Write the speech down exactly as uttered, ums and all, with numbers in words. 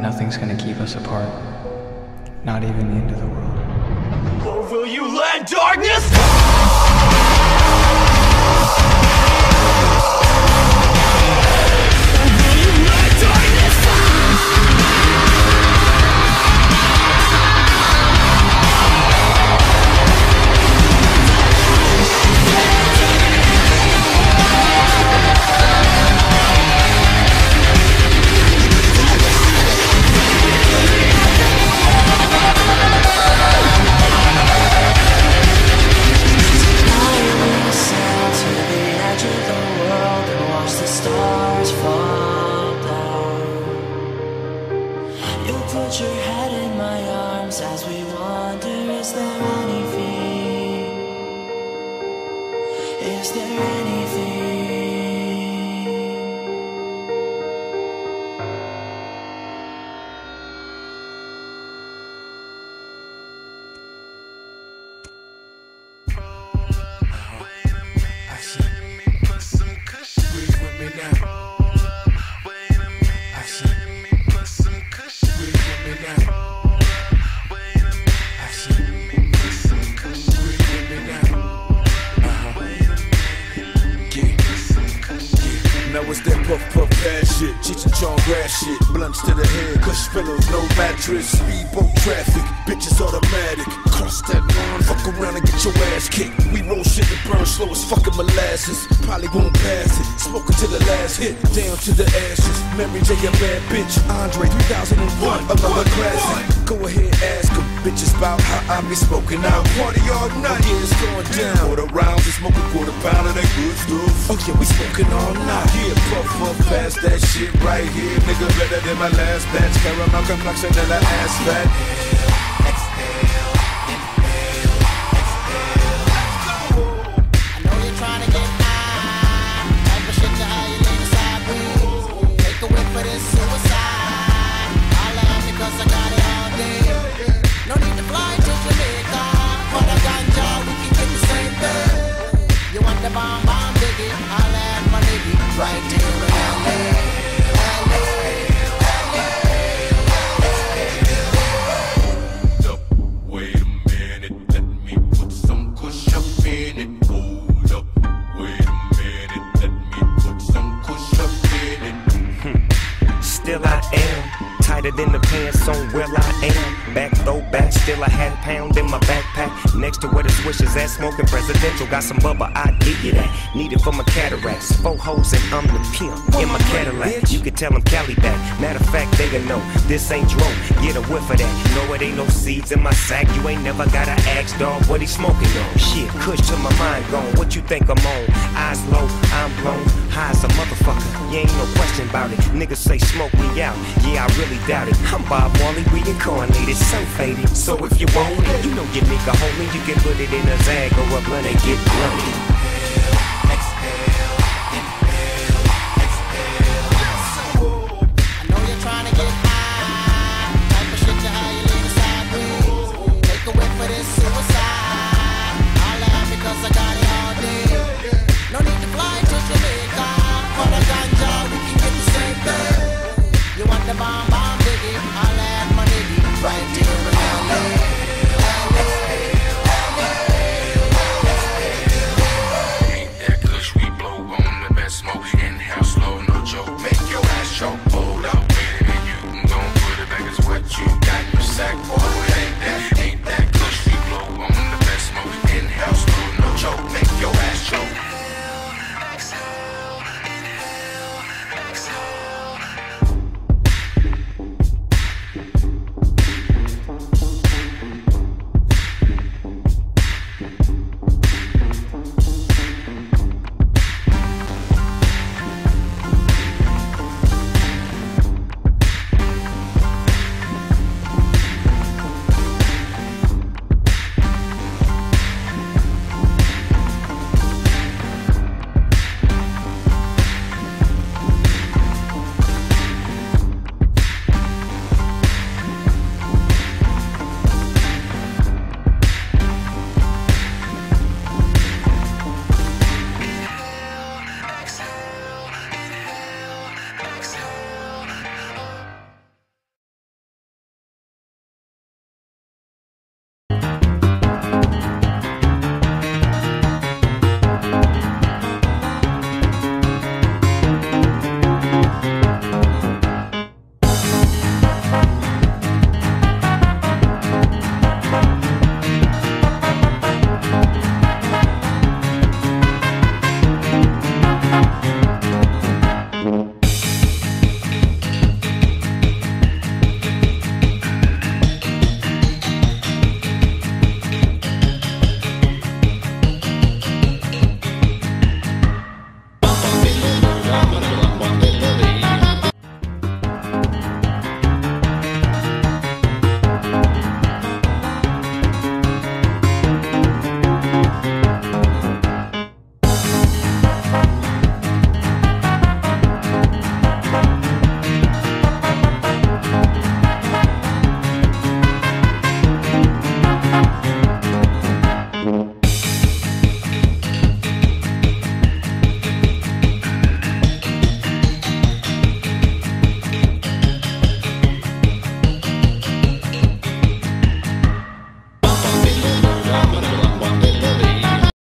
Nothing's gonna keep us apart. Not even the end of the world. Or will you let darkness? Put your head in my arms as we wander. Is there anything? Is there anything? I see. Breathe with me now. I see. Now it's that puff puff ass shit, Cheech and Chong grass shit, blunts to the head, cush pillows, no mattress, speedboat traffic, bitches automatic, cross that line, fuck around and get your ass kicked. We roll shit that burn slow as fucking molasses, probably won't pass it, smoking to the last hit, down to the ashes. Mary J a bad bitch, Andre three thousand one, another classic. Go ahead, ask them bitches about how I be smoking out. Party all night, yeah, it's going down. Quarter rounds, we smoking quarter pound of that good stuff. Oh yeah, we smoking all night. Yeah, puff puff past that shit right here, nigga, better than my last batch. Caramel complexion and an ass fat. Exhale, inhale, exhale. I know you're trying to get high, type of shit to how you lean sideways. Take a whip for this suicide. I'll laugh because I got it all day. No need to fly to Jamaica for the ganja, we can get the same thing. You want the bomb bomb diggy? I'll add my nigga right here in L A. Still I am, tighter than the pants on where I am. Back throw back, still I had a pound in my backpack. Next to where the swishers at, smoking presidential. Got some bubba, I give you that. Need it for my cataracts. Four hoes and I'm the pimp in my Cadillac. You can tell them Cali back. Matter of fact, they gon' know this ain't dro. Get a whiff of that. No, it ain't no seeds in my sack. You ain't never gotta ask, dog, what he smoking on. Shit, kush to my mind gone. What you think I'm on? Eyes low, I'm blown. High as a motherfucker. You ain't no question about it. Niggas say smoke me out. Yeah, I really doubt it. I'm Bob Marley, reincarnated, so faded. So if you want it, you know your nigga homie, you can put it in a zag or a blunt and get blunted. Hold up with it and you can go and put it back as what you got in your sack, boy.